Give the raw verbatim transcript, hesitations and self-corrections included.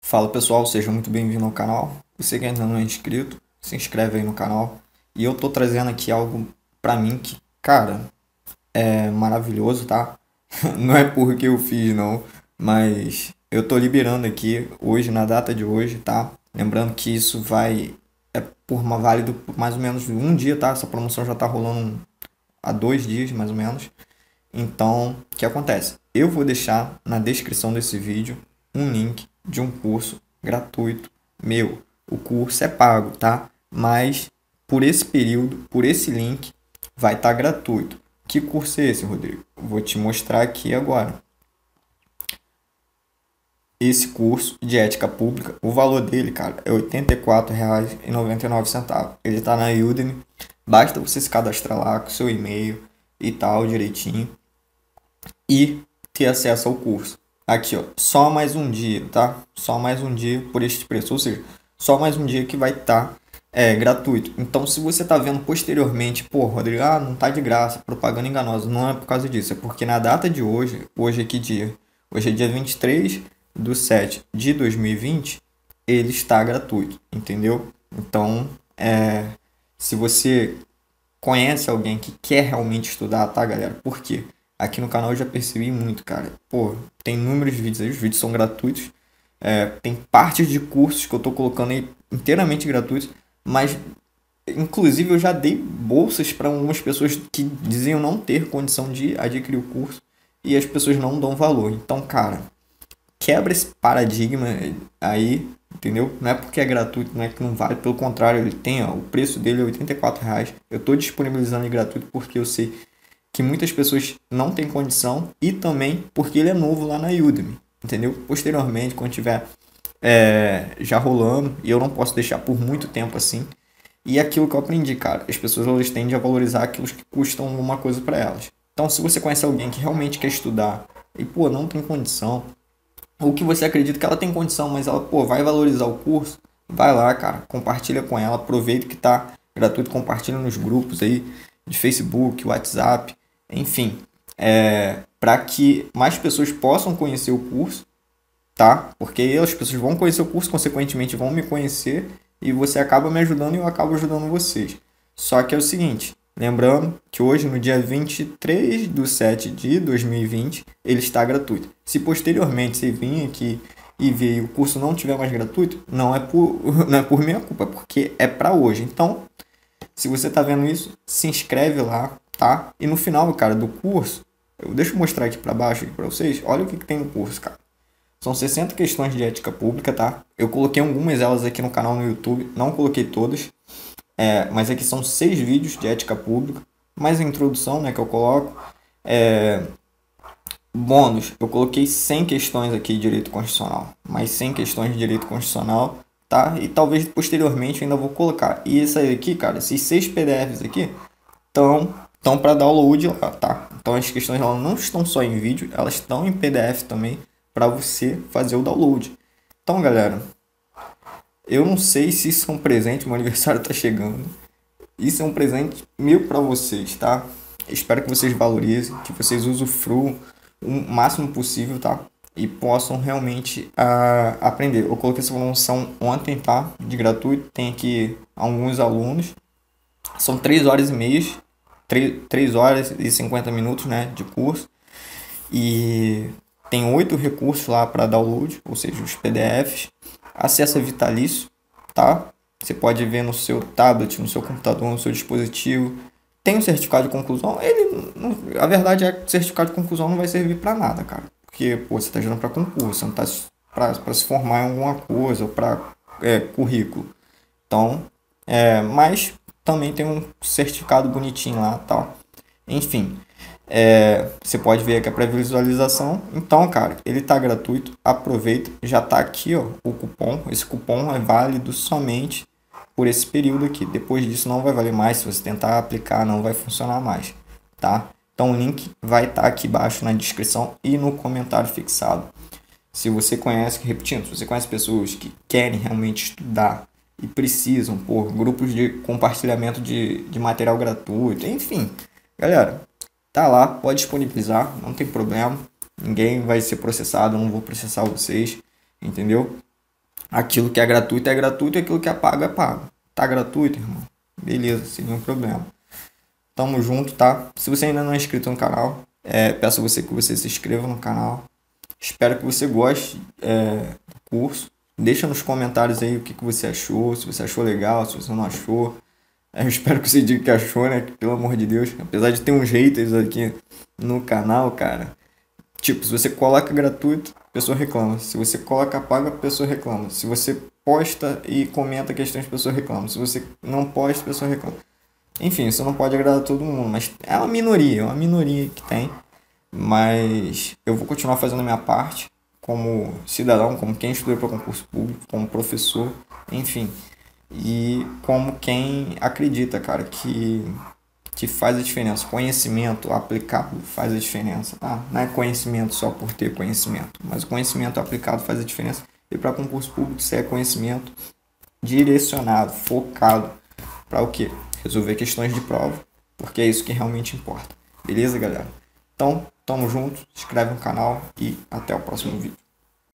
Fala pessoal, seja muito bem-vindo ao canal. Você que ainda não é inscrito, se inscreve aí no canal. E eu tô trazendo aqui algo pra mim que, cara, é maravilhoso, tá? Não é porque eu fiz não, mas eu tô liberando aqui hoje, na data de hoje, tá? Lembrando que isso vai é por uma válido por mais ou menos um dia, tá? Essa promoção já tá rolando há dois dias, mais ou menos. Então, o que acontece? Eu vou deixar na descrição desse vídeo um link de um curso gratuito meu. O curso é pago, tá? Mas por esse período, por esse link, vai estar gratuito. Que curso é esse, Rodrigo? Vou te mostrar aqui agora. Esse curso de ética pública, o valor dele, cara, é oitenta e quatro reais e noventa e nove centavos. Ele está na Udemy. Basta você se cadastrar lá com seu e-mail e tal, direitinho, e ter acesso ao curso. Aqui, ó, só mais um dia, tá? Só mais um dia por este preço, ou seja, só mais um dia que vai estar é, gratuito. Então, se você tá vendo posteriormente, pô, Rodrigo, ah, não tá de graça, propaganda enganosa, não é por causa disso, é porque na data de hoje, hoje é que dia? Hoje é dia vinte e três de setembro de dois mil e vinte, ele está gratuito, entendeu? Então, é, se você conhece alguém que quer realmente estudar, tá, galera? Por quê? Aqui no canal eu já percebi muito, cara. Pô, tem inúmeros vídeos aí, os vídeos são gratuitos. É, tem partes de cursos que eu tô colocando aí inteiramente gratuitos, mas inclusive eu já dei bolsas para algumas pessoas que diziam não ter condição de adquirir o curso e as pessoas não dão valor. Então, cara, quebra esse paradigma aí, entendeu? Não é porque é gratuito, não é que não vale, pelo contrário, ele tem, ó, o preço dele é oitenta e quatro reais. Eu estou disponibilizando ele gratuito porque eu sei que muitas pessoas não têm condição e também porque ele é novo lá na Udemy, entendeu? Posteriormente, quando tiver é, já rolando, e eu não posso deixar por muito tempo assim. E é aquilo que eu aprendi, cara, as pessoas elas tendem a valorizar aquilo que custam alguma coisa para elas. Então, se você conhece alguém que realmente quer estudar e, pô, não tem condição, ou que você acredita que ela tem condição, mas ela, pô, vai valorizar o curso, vai lá, cara, compartilha com ela, aproveita que tá gratuito, compartilha nos grupos aí de Facebook, WhatsApp, enfim, é, para que mais pessoas possam conhecer o curso, tá? Porque aí as pessoas vão conhecer o curso, consequentemente vão me conhecer e você acaba me ajudando e eu acabo ajudando vocês. Só que é o seguinte, lembrando que hoje, no dia vinte e três de setembro de dois mil e vinte, ele está gratuito. Se posteriormente você vir aqui e ver e o curso não tiver mais gratuito, não é por, não é por minha culpa, é porque é para hoje. Então, se você está vendo isso, se inscreve lá, tá? E no final, cara, do curso, eu deixa eu mostrar aqui para baixo para vocês. Olha o que, que tem no curso, cara. São sessenta questões de ética pública, tá? Eu coloquei algumas delas aqui no canal no YouTube, não coloquei todas. É, mas aqui são seis vídeos de ética pública, mais a introdução, né, que eu coloco. É, bônus, eu coloquei cem questões aqui de direito constitucional, mais cem questões de direito constitucional, tá? E talvez posteriormente eu ainda vou colocar. E isso aí aqui, cara, esses seis P D Fs aqui estão estão para download lá, tá? Então as questões elas não estão só em vídeo, elas estão em P D F também para você fazer o download. Então, galera, eu não sei se isso é um presente, meu aniversário tá chegando. Isso é um presente meu para vocês, tá? Espero que vocês valorizem, que vocês usufruam o máximo possível, tá? E possam realmente uh, aprender. Eu coloquei essa promoção ontem, tá? De gratuito. Tem aqui alguns alunos. São três horas e meia, três horas e cinquenta minutos, né? De curso. E tem oito recursos lá para download, ou seja, os P D Fs. Acesso vitalício, tá? Você pode ver no seu tablet, no seu computador, no seu dispositivo. Tem um certificado de conclusão. Ele, a verdade é que o certificado de conclusão não vai servir para nada, cara. Porque pô, você está gerando para concurso, você não está para se formar em alguma coisa ou para é, currículo. Então, é, mas também tem um certificado bonitinho lá, tal. Enfim, é, você pode ver aqui a pré-visualização. Então, cara, ele tá gratuito. Aproveita. Já tá aqui, ó, o cupom. Esse cupom é válido somente por esse período aqui. Depois disso não vai valer mais. Se você tentar aplicar, não vai funcionar mais, tá? Então o link vai estar tá aqui embaixo na descrição e no comentário fixado. Se você conhece, repetindo, se você conhece pessoas que querem realmente estudar e precisam por grupos de compartilhamento de, de material gratuito, enfim, galera, tá lá, pode disponibilizar, não tem problema. Ninguém vai ser processado, eu não vou processar vocês, entendeu? Aquilo que é gratuito é gratuito e aquilo que é pago é pago. Tá gratuito, irmão? Beleza, sem nenhum problema. Tamo junto, tá? Se você ainda não é inscrito no canal, é, peço a você que você se inscreva no canal. Espero que você goste é, do curso. Deixa nos comentários aí o que, que você achou, se você achou legal, se você não achou. Eu espero que você diga que achou, né? Pelo amor de Deus. Apesar de ter uns haters aqui no canal, cara. Tipo, se você coloca gratuito, a pessoa reclama. Se você coloca pago, a pessoa reclama. Se você posta e comenta questões, a pessoa reclama. Se você não posta, a pessoa reclama. Enfim, isso não pode agradar todo mundo, mas é uma minoria, é uma minoria que tem. Mas eu vou continuar fazendo a minha parte como cidadão, como quem estudou para concurso público, como professor, enfim. E como quem acredita, cara, que, que faz a diferença. Conhecimento aplicado faz a diferença, tá? Não é conhecimento só por ter conhecimento, mas o conhecimento aplicado faz a diferença. E para concurso público, isso é conhecimento direcionado, focado para o quê? Resolver questões de prova, porque é isso que realmente importa. Beleza, galera? Então, tamo junto, se inscreve no canal e até o próximo vídeo.